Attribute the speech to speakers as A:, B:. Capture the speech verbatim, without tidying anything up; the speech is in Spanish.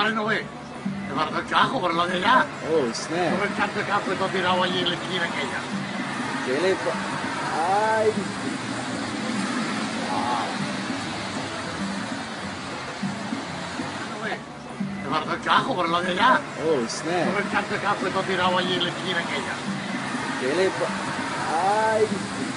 A: pare no ve. Te guarda el cajo por lo de allá.
B: Oh, snap.
A: Todo el canto de campo y todo tirado allí en la esquina aquella.
B: ¿Qué le pa- Ay.
A: No ve. Te guarda el cajo por lo de allá.
B: Oh,
A: Todo
B: snap.
A: el canto de campo y todo tirado allí en la esquina aquella.
B: ¿Qué le pa- Ay.